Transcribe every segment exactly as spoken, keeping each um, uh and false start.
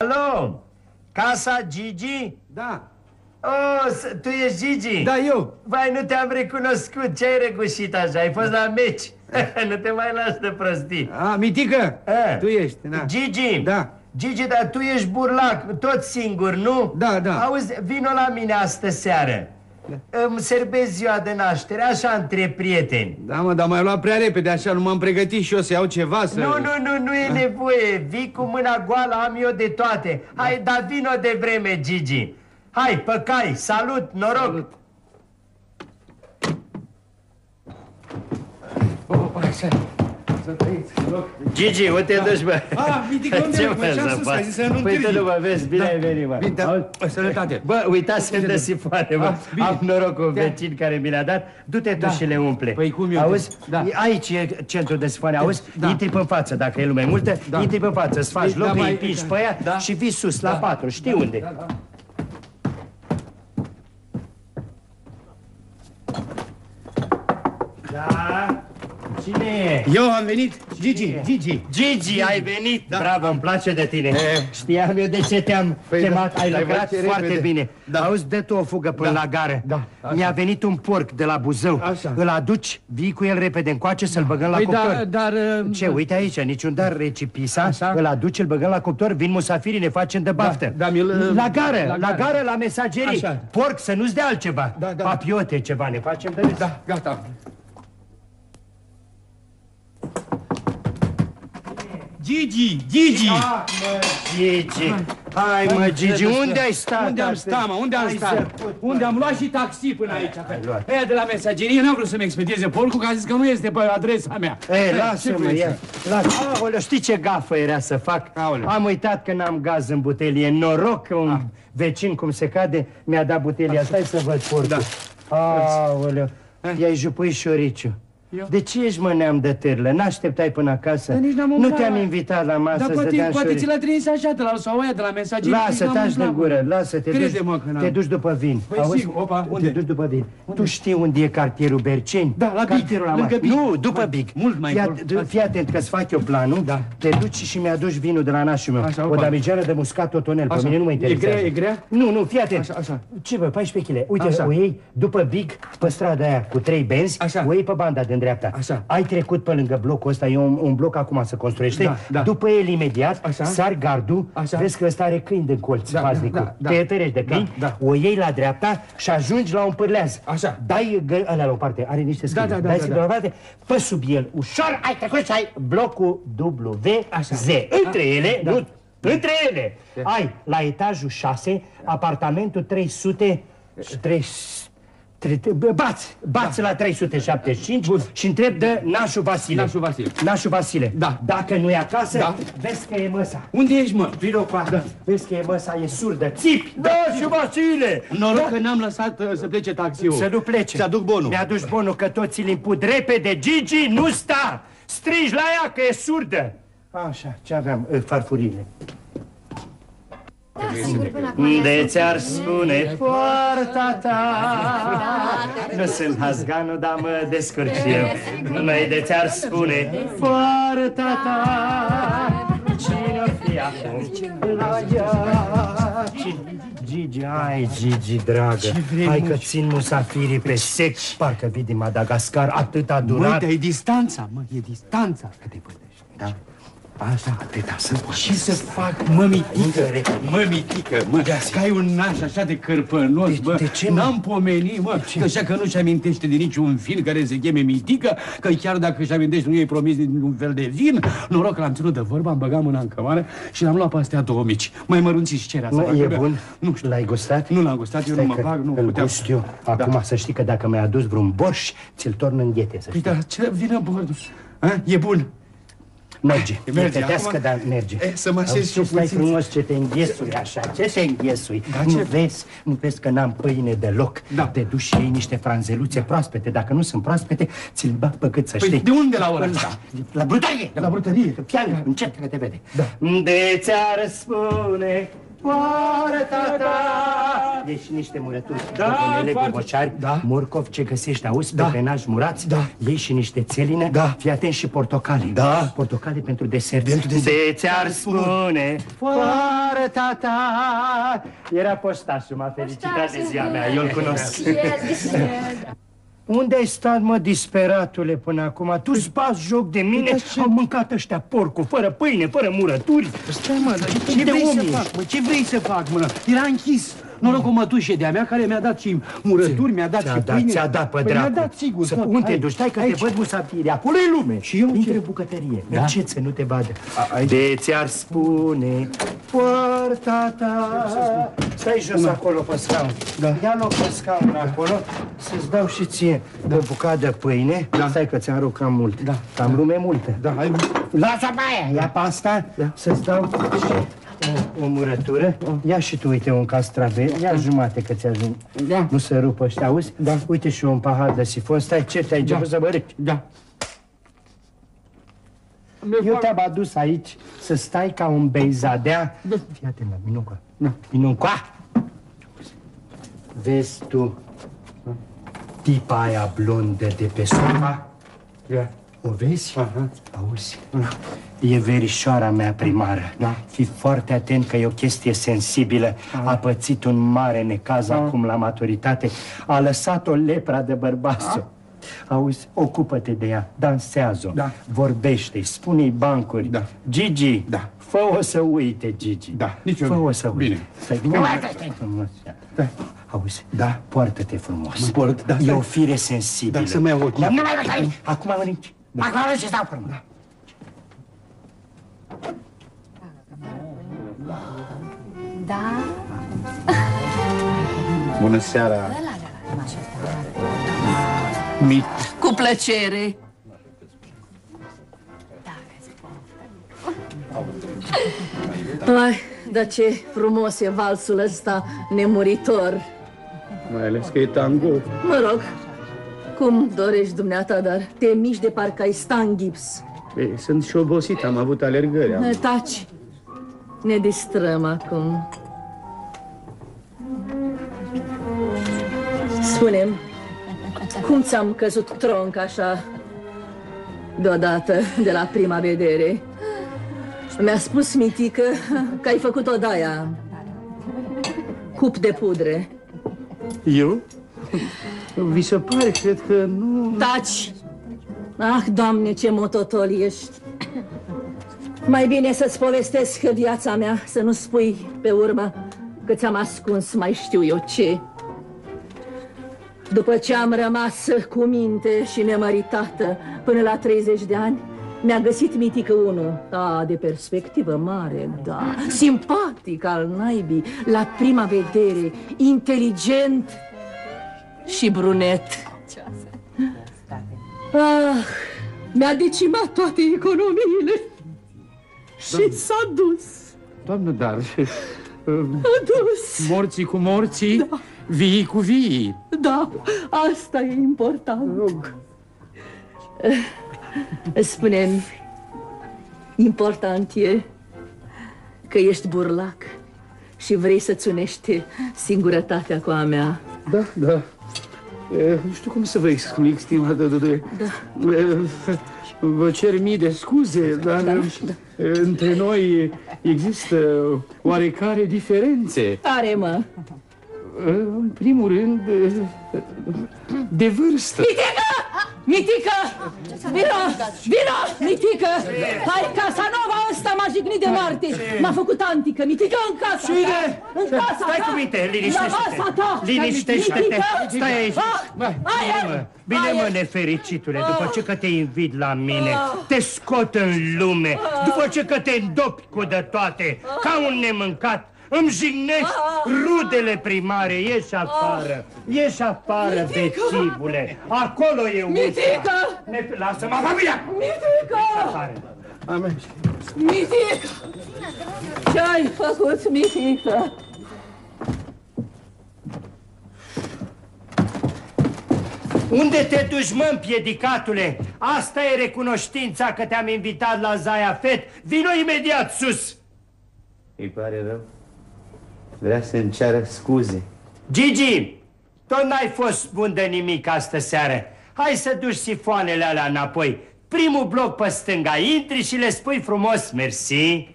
Alo, casa Gigi? Da. Oh, tu ești Gigi? Da, eu. Vai, nu te-am recunoscut, ce-ai regușit așa? Ai fost la meci. Nu te mai lași de prostii. A, Mitică, A. tu ești, da. Gigi? Da. Gigi, dar tu ești burlac, tot singur, nu? Da, da. Auzi, vino la mine astă seară. Da. Îmi serbezi ziua de naștere, așa, între prieteni. Da, mă, dar m-ai luat prea repede, așa, nu m-am pregătit și eu să iau ceva, să... Nu, nu, nu, nu e da. nevoie. Vii cu mâna goală, am eu de toate. Hai, da. Dar vino de vreme, Gigi. Hai, păcai, salut, noroc. Salut. Oh, așa. Să trăiți, loc. Gigi, unde te duci, bă? Ah, Mitică, unde mă? Ce-am spus, ai zis să nu întârzi. Păi, tu nu mă vezi, bine ai venit, mă. Bine, da, sănătate. Bă, uitați-mi de sifoane, mă. Am noroc cu un vecin care mi le-a dat. Du-te tu și le umple. Păi cum eu? Auzi? Aici e centrul de sifoane, auzi? Intri pe față, dacă e lume multă, intri pe față, îți faci loc, îi împingi pe aia și vii sus, la patru, știi unde? Da? Cine e? Eu am venit, Gigi, Gigi. Gigi, ai venit? Da. Bravo, îmi place de tine. E. Știam eu de ce te-am păi chemat, da, ai lucrat foarte repede. Bine. Da. Auzi, dă tu o fugă până da. la gară. Da. Mi-a venit un porc de la Buzău. Așa. Îl aduci, vii cu el repede încoace să-l băgăm la păi cuptor. Da, dar... Ce, uite aici, niciun dar recipisa, așa. Îl aduci, îl băgăm la cuptor, vin musafirii, ne facem de baftă. Da, da, la gară, la, la gară, la mesagerii. Așa. Porc, să nu-ți dea altceva. Da, da. Papiote, ceva, ne facem de râs. Da, gata. Gigi, Gigi! Ah, mă, Gigi! Hai, mă, Gigi, unde ai stat? Unde am stat, mă? Unde am stat? Unde am luat și taxi până aici. Aia de la mesagerie n-am vrut să-mi expedieze porcul, că a zis că nu este pe adresa mea. Ei, lasă-mă, ia, lasă. Aoleu, știi ce gafă era să fac? Aoleu. Am uitat că n-am gaz în butelie. Noroc că un vecin, cum se cade, mi-a dat butelia. Stai să văd porcul. Da. Aoleu, i-ai jupuit șoriciu. Eu? De ce ești, mă, neam de târlă? N-așteptai până acasă? Nu te-am invitat la masă să dădeam șorici. Poate ți l-a trimis așa de la sau aia de la mesagerie. Lasă, taci de gură, lasă, te duci, te duci după vin. Păi sigur, opa, unde? Te duci după vin. Tu știi unde e cartierul Berceni? Da, la Big, lângă Big. Nu, după Big. Mult mai încolo. Fii atent că-ți fac eu planul, te duci și mi-aduci vinul de la nașul meu. O damigeană de muscat totonel, pe mine nu mă interesează. E grea, e grea? Nu, nu, fii atent. Ce, bă, paisprezece kilograme. Uite, o iei după Big, pe strada aia, cu trei benzi, o iei pe banda din dreapta. Ai trecut pe lângă blocul ăsta, e un, un bloc acum se construiește, da, da. După el imediat, așa. Sari gardul, așa. Vezi că ăsta are câini de colț, da, paznicul, da, da, te tărești de câini, da, da. O iei la dreapta și ajungi la un pârleaz. Așa. Dai alea la o parte, are niște scânduri, da, da, dai da, da, da. La o parte, pe sub el, ușor, ai trecut și ai blocul W Z. Între ele, da. Nu, între ele, da. Ai la etajul șase, apartamentul trei sute trei sute. Bați, bați da. La trei sute șaptezeci și cinci. Bun. Și întreb de Nașu Vasile. Nașu Vasile. Nașu Vasile. Da. Dacă nu e acasă, da. Vezi că e măsa. Unde ești, mă? Vino cu asta. Da. Vezi că e măsa, e surdă. Țipi! Da, și Vasile! Noroc da. Că n-am lăsat uh, să plece taxiul. Să nu plece. Ți-aduc bonul. Mi-aduci bonul că toți îl imput. Repede, Gigi, nu sta! Strigi la ea că e surdă. Așa, ce aveam? Farfurile. Da, sigur, până acum. De ți-ar spune poarta ta. Nu sunt hazganul, dar mă descurc și eu. Măi, de ți-ar spune poarta ta. Cine-o fi acum la ea? Gigi, ai, Gigi, dragă. Hai că țin musafirii pe sec. Parcă vii din Madagascar, atât a durat. Uite, e distanța, mă, e distanța. Că te pădești, da? Așa, atâta să fac. Ce să fac, mă, Mitică, mă, Mitică, mă, că ai un naș așa de cărpănos, bă. De ce, mă? N-am pomenit, mă, că așa că nu-și amintește de niciun vin care se cheme Mitică, că chiar dacă își amintește nu i-ai promis niciun fel de vin. Noroc că l-am ținut de vorbă, am băgat mâna în cămară și l-am luat pe astea două mici. Mai mărunți și cerea asta. Nu, e bun? Nu știu. L-ai gustat? Nu l-am gustat, eu nu mă bag, nu îl puteam. gust eu. Acum să știi că dacă mi-ai adus vreun borș, ți-l torn în ghete, să știi. Păi, dar ce vină bordul? E bun. Merge, merge, merge, dar merge. E, să mă așez și eu puțin. Stai frumos ce te înghesui așa, ce te înghesui? Da, nu ce? vezi, nu vezi că n-am pâine deloc. Da. Te duci și iei niște franzeluțe proaspete, dacă nu sunt proaspete, ți-l bag pe cât să păi știi. De unde la ora asta? La brutărie. La brutărie. Pian, încet că te vede. Da. De ți-ar spune poarta ta, Deci niște murături, da, bogonele, gogoșari, da. Morcov ce găsești, auzi, da. Pepenaj murați, da. Iei și niște țelină, da. Fii atent și portocale. Da. Portocale pentru desert. Pentru desert. De ți-ar spune, fără tata. Era postașul, m-a felicitat de ziua mea, eu-l cunosc. Unde ai stat, mă, disperatule, până acum? Tu-ți bați joc de mine? Au mâncat ăștia porcul, fără pâine, fără murături. Stai, mă, ce vrei să fac, mă? Ce vrei să fac, mă? Era închis. Noroc o mătușe de-a mea care mi-a dat și murături, mi-a dat și pâine. Ți-a dat, pe dracu. Mi-a dat, sigur. Unde te duci? Stai că te văd musafiri. Acolo e lume. Și eu intră în bucătărie. Încet să nu te vadă. De ți-ar spune, poarta ta. Stai jos acolo pe scaun. Ia-l-o pe scaun acolo să-ți dau și ție o bucată de pâine. Stai că ți-am rupt cam mult. Cam lume multă. Lasă pe aia. Ia pe asta să-ți dau și... O, o murătură. Ia și tu, uite, un castravel. Ia jumate că ți-ajung. Da. Nu se rupă ăștia, auzi? Da. Uite și un pahar de sifon. Stai, ce te-ai început să bărâci? Da. Eu te-am adus aici să stai ca un beizadea. Da. Fii atent la minuncoa. Da. Minuncoa! Vezi tu tipa aia blondă de pe sofa? Da. O vezi? Aha. Auzi? Da. E verișoara mea primară. Da. Fii foarte atent că e o chestie sensibilă. Da. A pățit un mare necaz da. Acum la maturitate. A lăsat-o lepra de bărbață. Da. Auzi, ocupă-te de ea, dansează-o, da. Vorbește-i, spune-i bancuri. Da. Gigi, da. Fă-o să uite, Gigi. Da, nici fă-o să uite. Bine. Stai, bine. Da. Auzi, da. Poartă-te frumos. Mă port, da, e o fire sensibilă. Da, să mă iau ochii. Acum mănânci. Da. Acum mănânci și stau frumos. Da. Bună seara. Mit. Cu plăcere. Ai, dar ce frumos e valsul ăsta nemuritor. Mai ales că e tango. Mă rog, cum dorești dumneata, dar te miști de parcă ai sta în gips. Ei, sunt și obosit, am avut alergări. Am... Taci, ne distrăm acum. Spune-mi, cum ți-am căzut tronc așa deodată, de la prima vedere? Mi-a spus mitică că ai făcut odaia cup de pudre. Eu? Vi se pare, cred că nu... Taci! Ah, Doamne, ce mototol ești! Mai bine să-ți povestesc viața mea, să nu spui pe urmă că ți-am ascuns mai știu eu ce. După ce am rămas cu minte și nemăritată până la treizeci de ani, mi-a găsit mitică unul, da, de perspectivă mare, da, simpatic al naibii, la prima vedere, inteligent și brunet. Ah, mi-a decimat toate economiile și s-a dus. Doamnă, dar... A dus. Morții cu morții, da. Vii cu vii. Da, asta e important. Rog. Spune-mi, important e că ești burlac și vrei să-ți unești singurătatea cu a mea. Da, da. E, nu știu cum să vă explic, stimată Dudu. Da. E, vă cer mii de scuze, dar da, da. Între noi există oarecare diferențe. Care, mă? În primul rând, de vârstă. Mitică! Mitică! Vino! Vino! Mitică! Hai, Casanova ăsta m-a jignit de moarte. M-a făcut antică. Mitică, în casa ta! În casa ta! Stai cu minte, liniștește-te! Liniștește-te! Stai aici! Bine, mă, nefericitule, după ce că te invit la mine, te scot în lume, după ce că te îndopi cu de toate, ca un nemâncat, îmi jignești rudele primare, ieși afară, ieși afară, bețivule, acolo e ușa. Mitică! Lasă-mă, familia! Mitică! Amen. Mitică! Ce-ai făcut, Mitică? Unde te duci, mă, împiedicatule? Asta e recunoștința că te-am invitat la Zayafet. Vino imediat sus! Îi pare rău. Vrea să-mi ceară scuze. Gigi, tot n-ai fost bun de nimic astă seară. Hai să duci sifoanele alea înapoi. Primul bloc pe stânga, intri și le spui frumos mersi.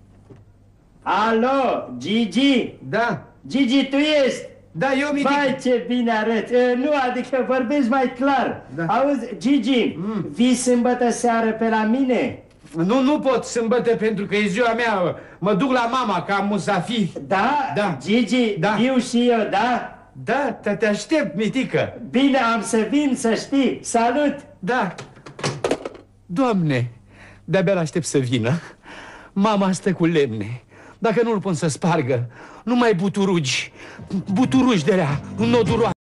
Alo, Gigi? Da. Gigi, tu ești? Da, eu, Mitică. Vai, ce bine arăți. Nu, adică vorbești mai clar. Da. Auzi, Gigi, mm. vii sâmbătă seară pe la mine? Nu, nu pot sâmbătă pentru că e ziua mea. Mă duc la mama ca musafir. Da? Da. Gigi, da. Viu și eu, da? Da, te, te aștept, Mitică. Bine, am să vin, să știi. Salut! Da. Doamne, de-abia l-aștept să vină. Mama stă cu lemne. Dacă nu-l pun să spargă, numai buturugi. Buturugi de-alea, noduroase.